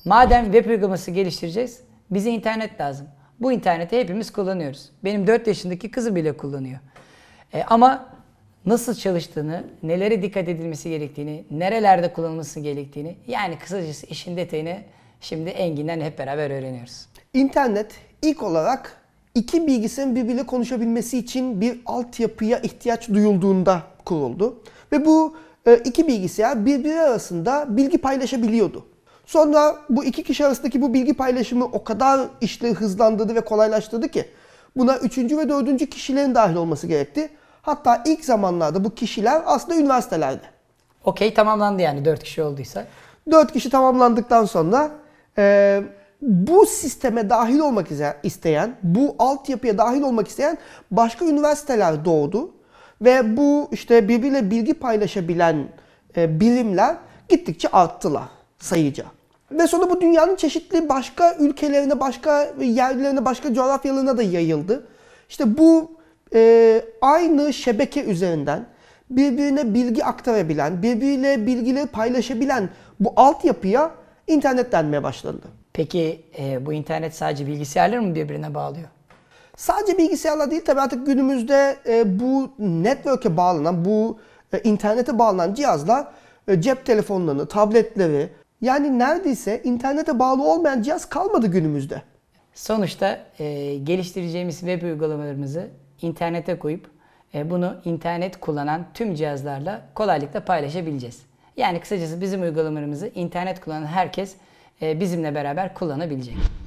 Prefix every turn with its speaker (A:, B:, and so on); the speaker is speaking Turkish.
A: Madem web uygulaması geliştireceğiz, bize internet lazım. Bu interneti hepimiz kullanıyoruz. Benim 4 yaşındaki kızı bile kullanıyor. Ama nasıl çalıştığını, nelere dikkat edilmesi gerektiğini, nerelerde kullanılması gerektiğini, yani kısacası işin detayını şimdi Engin'den hep beraber öğreniyoruz.
B: İnternet ilk olarak iki bilgisayarın birbiriyle konuşabilmesi için bir altyapıya ihtiyaç duyulduğunda kuruldu. Ve bu iki bilgisayar birbiri arasında bilgi paylaşabiliyordu. Sonra bu iki kişi arasındaki bu bilgi paylaşımı o kadar işleri hızlandırdı ve kolaylaştırdı ki buna üçüncü ve dördüncü kişilerin dahil olması gerekti. Hatta ilk zamanlarda bu kişiler aslında üniversitelerde.
A: Okey, tamamlandı yani 4 kişi olduysa.
B: 4 kişi tamamlandıktan sonra bu sisteme dahil olmak isteyen, bu altyapıya dahil olmak isteyen başka üniversiteler doğdu. Ve bu işte birbiriyle bilgi paylaşabilen birimler gittikçe arttılar sayıca. Ve sonra bu dünyanın çeşitli başka ülkelerine, başka yerlerine, başka coğrafyalarına da yayıldı. İşte bu aynı şebeke üzerinden birbirine bilgi aktarabilen, birbiriyle bilgileri paylaşabilen bu altyapıya internet denmeye başlandı.
A: Peki bu internet sadece bilgisayarları mı birbirine bağlıyor?
B: Sadece bilgisayarla değil, tabii artık günümüzde bu network'e bağlanan, bu internete bağlanan cihazlar cep telefonlarını, tabletleri, yani neredeyse internete bağlı olmayan cihaz kalmadı günümüzde.
A: Sonuçta geliştireceğimiz web uygulamalarımızı internete koyup bunu internet kullanan tüm cihazlarla kolaylıkla paylaşabileceğiz. Yani kısacası bizim uygulamalarımızı internet kullanan herkes bizimle beraber kullanabilecek.